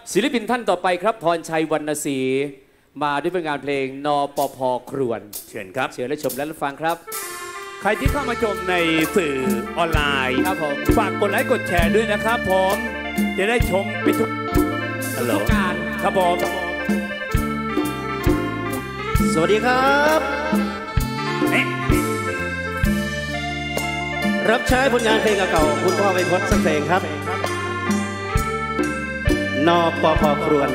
ศิลปินท่านต่อไปครับพรชัยวรรณศรีมาด้วยผลงานเพลงนปภ.ครวนเชิญครับเชิญและชมและรับฟังครับใครที่เข้ามาชมในสื่อออนไลน์ครับผมฝากกดไลค์กดแชร์ด้วยนะครับผมจะได้ชมไปทุกงานครับผมสวัสดีครับรับใช้ผลงานเพลงเก่าคุณพ่อไปพดสักเพลงครับนปภ.ครวน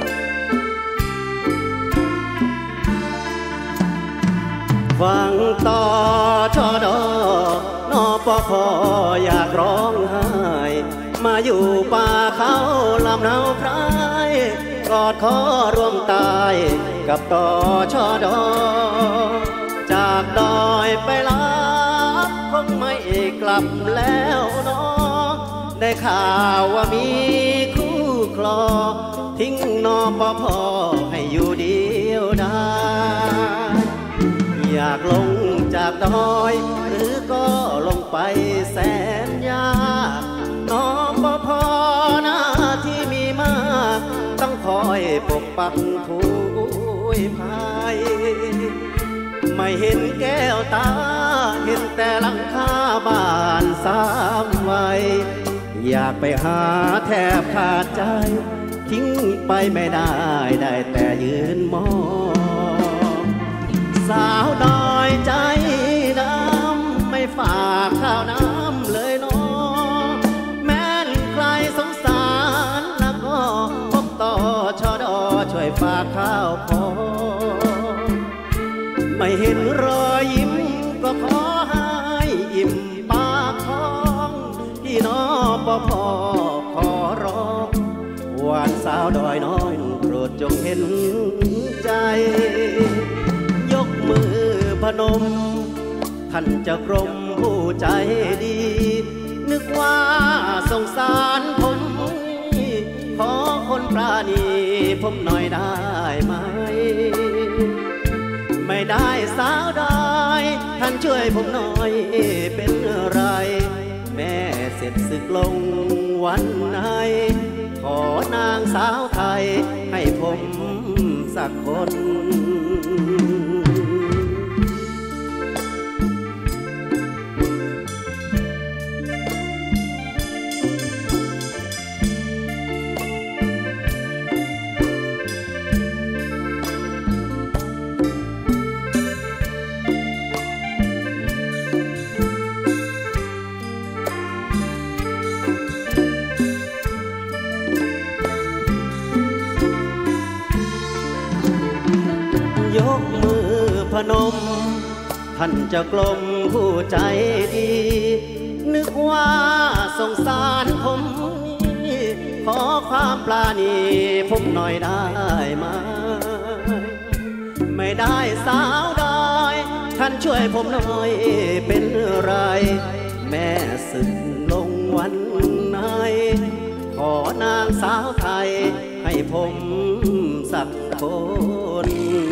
ฟังต่อชอดอนปภ.อยากร้องไห้มาอยู่ป่าเขาลำเนาไพรกอดคอร่วมตายกับต่อชอดอจากดอยไปลาคงไม่กลับแล้วเนาะได้ข่าวว่ามีคู่คลอทิ้งนปภ.ให้อยู่เดียวดายอยากลงจากดอยหรือก็ลงไปแสนยากนปภ.หน้าที่มีมากต้องคอยปกปักผู้ภัยไม่เห็นแก้วตาเห็นแต่หลังคาบ้านสามวัยอยากไปหาแทบขาดใจทิ้งไปไม่ได้ได้แต่ยืนมองสาวดอยใจดำไม่ฝากข้าวน้ำเลยน้องแม้นใครสงสารแล้วก็พบต่อชอดอช่วยฝากข้าวพอไม่เห็นรอยยิ้มก็ขอให้อิ่มปากท้องพี่น้องปภ.ขอร้องหวานสาวดอยน้องโปรดจงเห็นใจยกมือพนมท่านเจ้ากรมผู้ใจดีนึกว่าสงสารผมขอคนปราณีผมหน่อยได้ไหมไม่ได้สาวดอยท่านช่วยผมหน่อยเป็นไรแม่เสร็จศึกลงวันไหนขอนางสาวไทยให้ผมสักคนยกมือพนมท่านเจ้ากรมผู้ใจดีนึกว่าสงสารผมขอความปราณีผมหน่อยได้ไหมไม่ได้สาวดอยท่านช่วยผมหน่อยเป็นไรแม่ศึกลงวันไหนขอนางสาวไทยให้ผมสักคน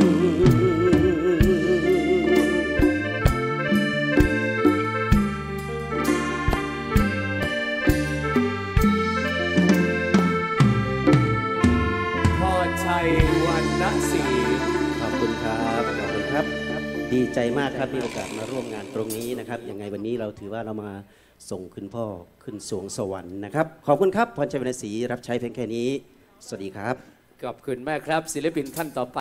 วรรณศรีขอบคุณครับขอบคุณครับดีใจมากครับมีโอกาสมาร่วมงานตรงนี้นะครับยังไงวันนี้เราถือว่าเรามาส่งคุณพ่อขึ้นสวงสวรรค์นะครับขอบคุณครับพรชัยวรรณศรีรับใช้เพียงแค่นี้สวัสดีครับขอบคุณมากครับศิลปินท่านต่อไป